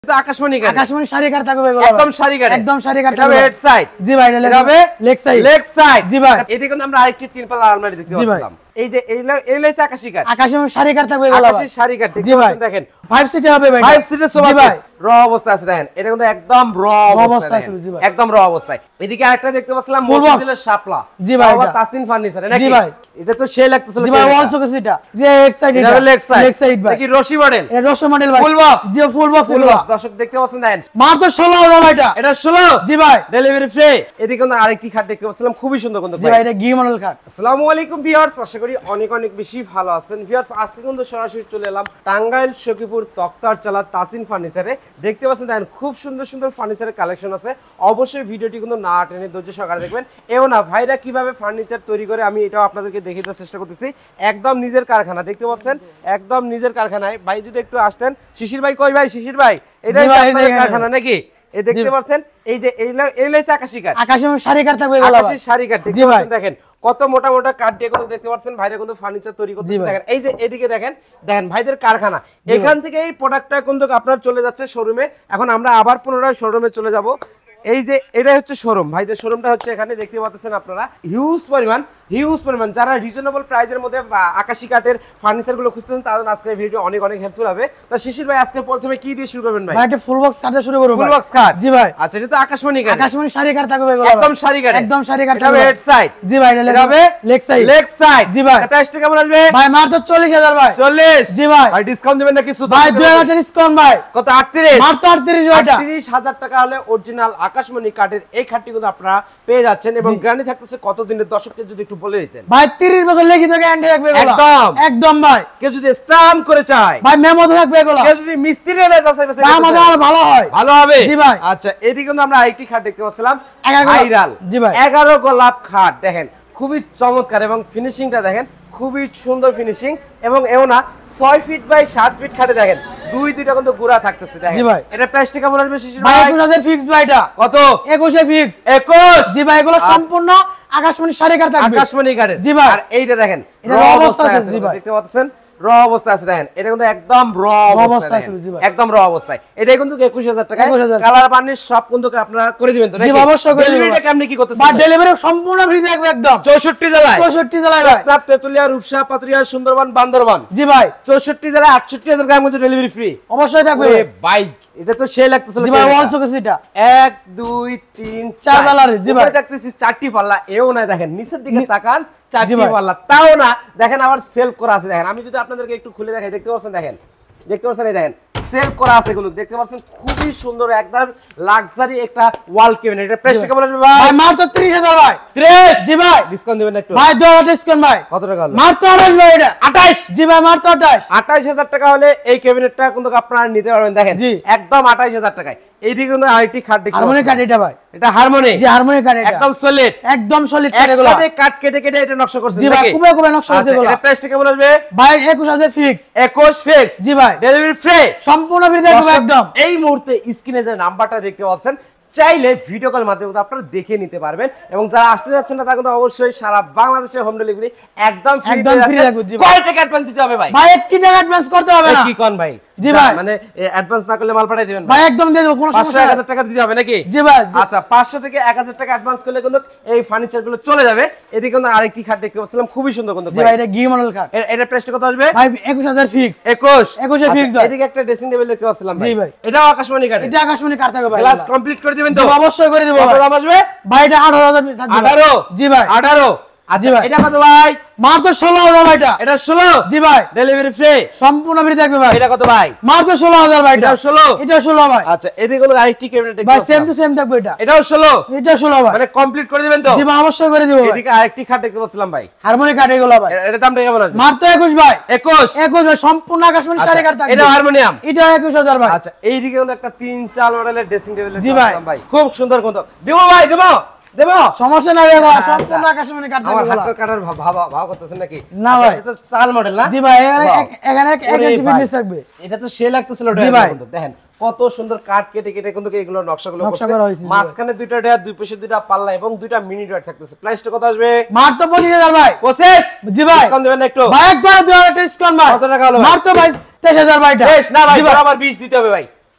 তো আকাশমণি শাড়ি কাট থাকবে এগুলো একদম শাড়ি কাট এটা হবে হেড সাইড জি ভাই এটা হবে লেগ সাইড জি ভাই এদিকে কিন্তু আমরা আরেকটি তিন পাল্লা আলমারি দেখতে পাচ্ছিলাম এই যে এই লাইছে আকাশী কাট শাড়ি কাট থাকবে এগুলো আকাশী শাড়ি কাট দেখেন 5 সিটে হবে ভাই 5 সিটের সোফা ভাই র অবস্থা আছে দেখেন এটা কিন্তু একদম র অবস্থা আছে জি ভাই একদম র অবস্থায় এদিকে আরেকটা দেখতে পাচ্ছিলাম মতিঝিলের শাপলা জি ভাই এটা তাসিন ফার্নিচার নাকি জি ভাই এটা তো সেই লাগতেছিল জি ভাই ওয়াল শোকেস এটা যে এক সাইড এটা লেগ সাইড ভাই কি রশি মডেল এটা রশি মডেল ভাই ফুল বক্স জি ফুল বক্স দর্শক দেখতে পাচ্ছেন দেখেন মাত্র 16000 ভাই এটা 16 জি ভাই ডেলিভারি ফ্রি এদিকে কিন্তু আরেকটি খাট দেখতে পাচ্ছিলাম খুবই সুন্দর কিন্তু জি ভাই এটা গি মডেল খাট আসসালামু আলাইকুম ভিউয়ার্স আশা করি অনেক অনেক বেশি ভালো আছেন ভিউয়ার্স আজকে কিন্তু সরাসরি চলে এলাম টাঙ্গাইল সখীপুর তক্তার চালা তাসিন ফার্নিচারে দেখতে পাচ্ছেন দেখেন খুব সুন্দর সুন্দর ফার্নিচারের কালেকশন আছে অবশ্যই ভিডিওটি কিন্তু না টেনে ধৈর্য সহকারে দেখবেন এও না ভাইরা কিভাবে ফার্নিচার তৈরি করে আমি এটাও আপনাদেরকে দেখিয়ে দেওয়ার চেষ্টা করতেছি একদম নিজের কারখানা দেখতে পাচ্ছেন একদম নিজের কারখানায় ভাই যদি একটু আসতেন শিশির ভাই কই ভাই শিশির ভাই এটাই আপনাদের কারখানা নাকি এই দেখতে পাচ্ছেন এই যে এই লাইছে আকাশী কাট শাড়ি কাট থাকবে আকাশী শাড়ি কাট দেখতে পাচ্ছেন দেখেন কত মোটা মোটা কাঠ দিয়ে করে দেখতে পাচ্ছেন ভাইরা কিন্তু ফার্নিচার তৈরি করতেছে দেখেন এই যে এদিকে দেখেন ভাইদের কারখানা এখান থেকে এই প্রোডাক্টটা কিন্তু আপনার চলে যাচ্ছে শোরুমে এখন আমরা আবার পুনরায় শোরুমে চলে যাব এই যে এটা হচ্ছে শোরুম ভাইদের শোরুমটা হচ্ছে এখানে দেখতে পাচ্ছেন আপনারা হিউজ পরিমাণ যারা রিজনেবল প্রাইসের মধ্যে আকাশী কাঠের ফার্নিচার গুলো খুঁজতেছেন তাদের আজকে ভিডিও অনেক অনেক হেল্পফুল হবে তা শিশির ভাই আজকে প্রথমে কি দিয়ে শুরু করবেন ভাই এটা ফুল বক্স কাট দিয়ে শুরু করব ফুল বক্স কাট জি ভাই আচ্ছা এটা তো আকাশমণি শাড়ি কাট থাকবে এগুলো একদম শাড়ি কাট এটা হবে হেড সাইড জি ভাই এটা হবে লেগ সাইড জি ভাই প্রাইসটা কেমন আসবে ভাই মাত্র 40000 ভাই 40 জি ভাই আর ডিসকাউন্ট দিবেন না কিছু ভাই 2000 ডিসকাউন্ট ভাই কত 38 মাত্র 38000 টাকা হলে অরিজিনাল আকাশমণি কাঠের এই খাটটি কিন্তু আপনারা পেয়ে যাচ্ছেন এবং গ্যারান্টি থাকতেছে কত দিনের দর্শককে যদি একটু বলে দিতেন ভাই 30 বছর লিখিত গ্যারান্টি থাকবে এগুলো একদম ভাই কেউ যদি স্ট্যাম্প করে চায় ভাই মেমো থাকবে এগুলো কেউ যদি মিস্ত্রি রেজ আছে আমাদের ভালো হয় ভালো হবে জি ভাই আচ্ছা এদিকে কিন্তু আমরা আরেকটি খাট দেখতে পাচ্ছিলাম 11 ভাইরাল জি ভাই 11 গোলাপ খাট দেখেন খুবই চমৎকার এবং ফিনিশিংটা দেখেন খুবই সুন্দর ফিনিশিং এবং এও না 6 ফিট বাই 7 ফিট খাটে দেখেন দুইটা কিন্তু গুড়া থাকতেছে দেখেন জি ভাই এটা প্রাইসটা কেমন আসবে শিশির ভাই ভাই 21000 ফিক্স ভাই এটা কত 21 ফিক্স 21 জি ভাই এগুলো সম্পূর্ণ আকাশমণি শাড়ি কাট থাকবে আকাশমণি কাঠের জি ভাই আর এইটা দেখেন এটা র অবস্থা আছে জি ভাই দেখতে পাচ্ছেন র অবস্থা আছে দেখেন এটা কিন্তু একদম র অবস্থা আছে জি ভাই একদম র অবস্থায় এটাই কিন্তু 21000 টাকা কালার বার্নিশ সব কিন্তু আপনারা করে দিবেন তো নাকি জি অবশ্যই করে দিবেন ডেলিভারিটা কেমনে কি করতেছেন ভাই ডেলিভারি সম্পূর্ণ ফ্রি থাকবে একদম 64 জেলায় ভাই তাপ তেতুলিয়া রূপসা পাতুরিয়া সুন্দরবন বান্দরবান জি ভাই 64 জেলায় 68000 টাকার মধ্যে ডেলিভারি ফ্রি অবশ্যই থাকবে ভাই এটা তো সেই লাগতেছিল জি ভাই ওয়াল শোকেস এটা 1 2 3 4 কালারে জি ভাই দেখতেছি চারটি পাল্লা এও না দেখেন নিচের দিকে তাকান চারটি পাল্লা তাও না দেখেন আবার সেল করা আছে দেখেন আমি যদি আপনাদেরকে একটু খুলে দেখাই দেখতে পাচ্ছেন এই দেখেন সেল করা আছে গুলো দেখতে পাচ্ছেন খুবই সুন্দর একদম লাক্সারি একটা ওয়াল ক্যাবিনেট এটা প্রাইসটা কেমন আসবে ভাই ভাই মাত্র 30000 ভাই 30 জি ভাই ডিসকাউন্ট দিবেন একটু ভাই 2000 ডিসকাউন্ট ভাই কত টাকা হলো মাত্র 28 ভাই এটা 28 জি ভাই মাত্র 28000 টাকা হলে এই ক্যাবিনেটটা কিন্তু আপনারা নিতে পারবেন দেখেন জি একদম 28000 টাকায় এইদিকে কিন্তু আইটি খাট দেখতে হারমোনি কাট এটা ভাই এটা হারমোনি জি হারমোনি কাট এটা একদম সলিড কাট এগুলো কাট কেটে এটা নকশা করছেন জি ভাই খুব নকশা করতে এগুলো এটা প্রাইসটা কেমন আসবে ভাই 21000 ফিক্স 21 ফিক্স জি ভাই ডেলিভারি ফ্রি সম্পূর্ণ ফ্রি থাকবে একদম এই মুহূর্তে স্ক্রিনে যে নাম্বারটা দেখতে পাচ্ছেন চাইলে ভিডিও কল মাধ্যমে আপনারা দেখে নিতে পারবেন এবং যারা আসতে যাচ্ছেন না তারা কিন্তু অবশ্যই সারা বাংলাদেশে হোম ডেলিভারি একদম ফ্রি থাকবে জি ভাই কয় টাকা অ্যাডভান্স দিতে হবে ভাই ভাই 1 টাকা অ্যাডভান্স করতে হবে না কি কোন ভাই জি ভাই মানে অ্যাডভান্স না করলে মাল পাঠিয়ে দিবেন ভাই একদম দিয়ে দেব কোনো সমস্যা 500 1000 টাকা দিতে হবে নাকি জি ভাই আচ্ছা 500 থেকে 1000 টাকা অ্যাডভান্স করলে কিন্তু এই ফার্নিচার গুলো চলে যাবে এদিকে কিন্তু আরেকটি খাট দেখতে পাচ্ছিলাম খুবই সুন্দর কিন্তু জি ভাই এটা গি মডেল খাট এটা প্রাইসটা কত আসবে ভাই 21000 ফিক্স 21 ফিক্স এদিকে একটা ড্রেসিং টেবিল দেখতে পাচ্ছিলাম জি ভাই এটাও আকাশমণি কাঠ এটা আকাশমণি কাঠ থাকবে ভাই গ্লাস কমপ্লিট করে দিবেন তো অবশ্যই করে দেব কত দাম আসবে ভাই এটা 18000 থাকবে 18 জি ভাই 18 আচ্ছা এটা কত ভাই মাত্র 16000 ভাই এটা 16 জি ভাই ডেলিভারি ফ্রি সম্পূর্ণ ফ্রি থাকবে ভাই এটা কত ভাই মাত্র 16000 ভাই এটা 16 এটা 16 ভাই আচ্ছা এদিকে হলো আরেকটি ক্যাবিনেট দেখতে ভাই সেম টু সেম থাকবে এটাও 16 এটা 16 ভাই মানে কমপ্লিট করে দিবেন তো জি ভাই অবশ্যই করে দেব এদিকে আরেকটি খাট দেখতে পাচ্ছিলাম ভাই হারমোনি কাট এগুলো ভাই এটা দামটা কেমন আসবে মাত্র 21 ভাই 21 ভাই সম্পূর্ণ আকাশমণি শাড়ি কাট থাকবে এটা হারমোনিয়াম এটা 21000 ভাই আচ্ছা এইদিকে হলো একটা 3-4 মডেলের ড্রেসিং টেবিল জি ভাই খুব সুন্দর কিন্তু দেব ভাই দেব সমস্যা নাই ভাই সম্পূর্ণ আকাশমণি কাট থাকবে আমার হাতটা কাটার ভাব করতেছেন নাকি না ভাই এটা তো সাল মডেল না জি ভাই এখানে 1 ইঞ্চি ফিটনেস থাকবে এটা তো সে লাগতেছিল কিন্তু দেখেন কত সুন্দর কাট কেটে কিন্তু এগুলো নকশাগুলো করছে মাঝখানে দুইটা ডয়ার দুই পাশে দুইটা পাল্লা এবং দুইটা মিনি ডয়ার থাকতেছে প্রাইসটা কত আসবে মাত্র 25000 ভাই 25 জি ভাই ডিসকাউন্ট দিবেন একটু ভাই একবার 2000 ডিসকাউন্ট ভাই কত টাকা হলো মাত্র ভাই 23000 ভাই 20 না ভাই আবার 20 দিতে হবে ভাই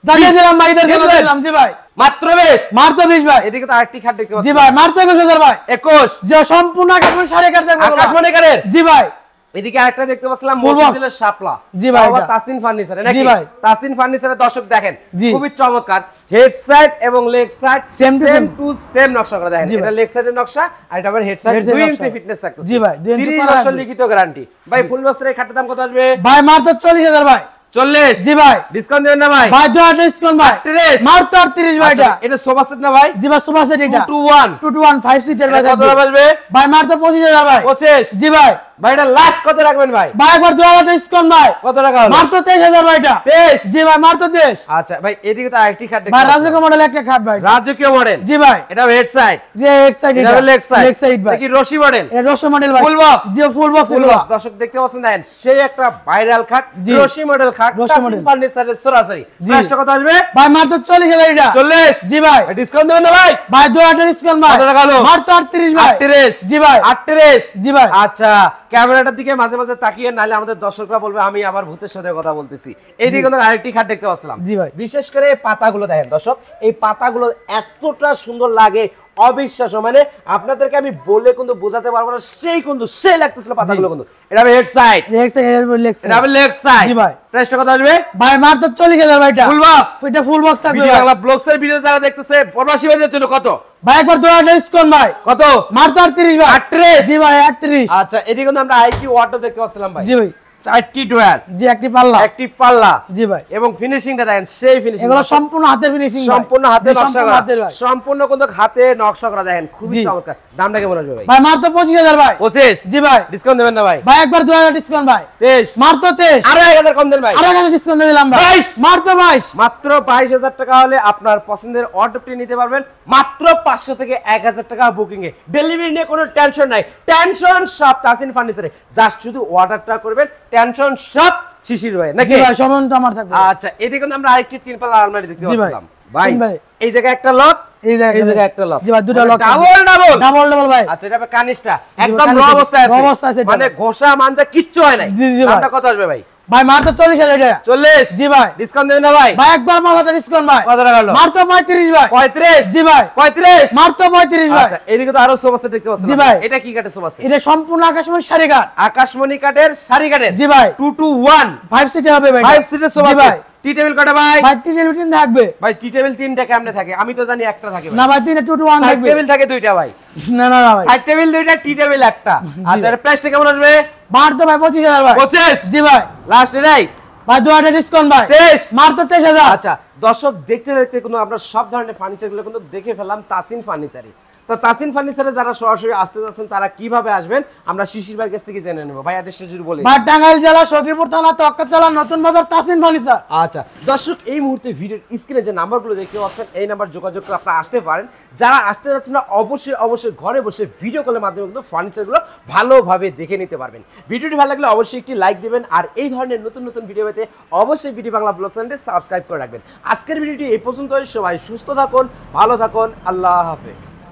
জানিয়ে দিলাম ভাই এদের জন্য দিলেন? দিলাম জি ভাই মাত্র 20 মাত্র 20 ভাই এদিকে তো আরেকটি খাট দেখতে পাচ্ছি জি ভাই মাত্র 21000 ভাই 21 যে সম্পূর্ণ আকাশমণি শাড়ি কাট দেখবো আকাশমণি কাঠের জি ভাই এদিকে আরেকটা দেখতে পাচ্ছিলাম Full box। মতিঝিলের শাপলা জি ভাই, আবার এটা। তাসিন ফার্নিচারে জি নাকি ভাই। তাসিন ফার্নিচারে দর্শক দেখেন জি। খুবই চমৎকার হেড সাইড এবং leg side Same to same same। To same নকশা করা দেখেন জি ভাই। এটা লেগ সাইডের নকশা আর এটা আবার হেড সাইড Head side 2 নকশা। ইঞ্চি ফিটনেস থাকতেছে জি ভাই, 2 ইঞ্চি 30 করা বছর থাকবে। লিখিত গ্যারান্টি ভাই ফুল বক্সের এই খাটের দাম কত আসবে ভাই মাত্র 40000 ভাই 40 জি ভাই ডিসকাউন্ট দেবেন না ভাই ভাই 2000 ডিসকাউন্ট ভাই 38 মাত্র 38 ভাই আচ্ছা, এটা এটা সোফা সেট না ভাই জি ভাই সুপার সেট এটা 2 to 1 2 to 1 5 সিটার ভাই কত দাম থাকবে। আসবে ভাই মাত্র 25000 ভাই 25 জি ভাই ভাই এটা লাস্ট কত রাখবেন ভাই ভাই একবার 2000 ডিসকাউন্ট ভাই কত টাকা হলো মাত্র 23000 ভাই এটা 23 জি ভাই মাত্র 23 আচ্ছা ভাই এদিকে তো আরেকটি খাট দেখতে ভাই পাচ্ছি। রাজকীয় মডেল একটা খাট ভাই রাজকীয় মডেল জি ভাই এটা হেড সাইড যে এক সাইড এটা লেগ সাইড লেগ সাইড ভাই কি রশি মডেল এটা 200 মডেল ভাই Full box। জি ফুল বক্স ফুল বক্স দর্শক দেখতে পাচ্ছেন দেখেন সেই একটা ভাইরাল খাট জি। রশি মডেল খাট রশি তাসিন model। ফার্নিচারের সরাসরি জি। প্রাইসটা কত আসবে ভাই মাত্র 40000 এটা 40 জি ভাই ডিসকাউন্ট দেবেন না ভাই ভাই 2000 ডিসকাউন্ট ভাই কত টাকা হলো? মাত্র 38 ভাই 38 জি ভাই 38 জি ভাই আচ্ছা ক্যামেরাটার দিকে মাঝে মাঝে তাকিয়ে নালে আমাদের দর্শকরা বলবে আমি আবার ভূতের সাথে কথা বলতেছি এইদিকে কিন্তু আরেকটি খাট দেখতে পাচ্ছিলাম জি ভাই। বিশেষ করে এই পাতাগুলো দেখেন দর্শক এই পাতাগুলো এতটা সুন্দর লাগে অবিশ্বাস্য মানে আপনাদেরকে আমি বলে কিন্তু বোঝাতে পারবো না সেই লাগতেছিল পাতাগুলো কিন্তু এটা হবে head side leg side leg এটা সাইড হবে লেগ সাইড জি ভাই। প্রাইসটা কত আসবে ভাই মাত্র 40000 ভাই এটা ফুল বক্স এটা ফুল বক্স থাকবে ভিডিও ভাই। বাংলা ব্লগসের ভিডিও যারা দেখতেছে প্রবাসী ভাইদের জন্য কত ভাই একবার 2000 ডিসকাউন্ট ভাই কত মাত্র 38 ভাই 38 জি ভাই 38 আচ্ছা এদিকে কিন্তু আমরা আইটি ওয়াটার দেখতে পাচ্ছিলাম ভাই জি ভাই চারটি ডয়ার জি একটি পাল্লা একটি পাল্লা জি ভাই এবং ফিনিশিংটা দেখেন সেই ফিনিশিং এগুলো সম্পূর্ণ হাতের ফিনিশিং সম্পূর্ণ হাতে নকশা করা হাতের ভাই সম্পূর্ণ কিন্তু হাতে নকশা করা দেখেন খুবই জি। চমৎকার দামটা কেমন আসবে ভাই ভাই মাত্র 25000 ভাই 25 জি ভাই ডিসকাউন্ট দেবেন না ভাই ভাই একবার 2000 ডিসকাউন্ট ভাই 23 মাত্র 23 আরো 1000 কম দেন ভাই আর একটা ডিসকাউন্ট দিলাম ভাই 22 মাত্র 22 মাত্র 22000 টাকা হলে আপনার পছন্দের অর্ডারটি নিতে পারবেন মাত্র 500 থেকে 1000 টাকা বুকিং এ ডেলিভারি নিয়ে কোনো টেনশন নাই টেনশন সব তাসিন ফার্নিচারে জাস্ট শুধু অর্ডারটা করবেন টেনশন সব শিশির ভাই নাকি জি ভাই সম্পূর্ণ আমার থাকবে আচ্ছা এদিকে কিন্তু আমরা আরেকটি তিন পাল্লা আলমারি দেখতে জি ভাই। পাচ্ছিলাম ভাই তিন ভাই। এই জায়গায় একটা লক এই জায়গায় একটা লক জি ভাই দুটো লক ডাবল ডাবল ডাবল ভাই আচ্ছা এটা হবে কানিসটা ভাই, একদম র কানিসটা। অবস্থায় raw অবস্থায় আছে আছে এটা। মানে ঘষা মানজা কিচ্ছু হয় নাই জি, জি ভাই। দামটা কত আসবে ভাই ভাই মাত্র 40000 টাকা 40 জি ভাই ডিসকাউন্ট দেবেন না ভাই ভাই একবার 5000 ডিসকাউন্ট ভাই কত টাকা হলো মাত্র 35 ভাই 35 জি ভাই 35 মাত্র 35 ভাই আচ্ছা এদিকে তো আরো সোফা সেট দেখতে পাচ্ছেন জি ভাই। এটা কি কাঠের সোফা সেট এটা সম্পূর্ণ আকাশমণি শাড়ি কাট আকাশমণি কাঠের সারি কাঠের জি ভাই 2 to 1 5 সিটে হবে ভাই 5 সিটের সোফা জি ভাই সেট টি টেবিল কটা ভাই ভাই তিন রুটিন থাকবে ভাই টি টেবিল তিনটা কেমনে থাকে আমি তো জানি একটা থাকে না ভাই তিনটা 2 to 1 সাইড থাকবে টেবিল থাকে দুইটা ভাই না না ভাই সাইড টেবিল দুইটা টি টেবিল একটা আচ্ছা এর প্রাইসটা কেমন আসবে মাত্র ভাই 25000 ভাই 25 জি ভাই লাস্ট এটাই ভাই 2000 ডিসকাউন্ট ভাই 23 মাত্র 23000 আচ্ছা দর্শক দেখতে দেখতে কিন্তু আমরা সব ধরনের ফার্নিচার গুলো কিন্তু দেখে ফেললাম তাসিন ফার্নিচারে তো তাসিন ফার্নিচারে যারা সরাসরি আসতে যাচ্ছেন তারা কিভাবে আসবেন আমরা শিশির ভাইয়ের কাছ থেকে জেনে নেব ভাই অ্যাড্রেসটা যদি বলি ভাই টাঙ্গাইল জেলা সখীপুর থানা তক্কাতলা নতুন বাজার তাসিন ফার্নিচার আচ্ছা দর্শক এই মুহূর্তে ভিডিওর স্ক্রিনে যে নাম্বারগুলো দেখতে পাচ্ছেন এই নাম্বার যোগাযোগ করে আপনারা আসতে পারেন যারা আসতে যাচ্ছেন না অবশ্যই ঘরে বসে ভিডিও কলের মাধ্যমে কিন্তু ফার্নিচারগুলো ভালোভাবে দেখে নিতে পারবেন ভিডিওটি ভালো লাগলে অবশ্যই একটি লাইক দিবেন আর এই ধরনের নতুন নতুন ভিডিও পেতে অবশ্যই বিডি বাংলা ব্লগ চ্যানেলটি সাবস্ক্রাইব করে রাখবেন আজকের ভিডিওটি এই পর্যন্তই সবাই সুস্থ থাকুন ভালো থাকুন আল্লাহ হাফেজ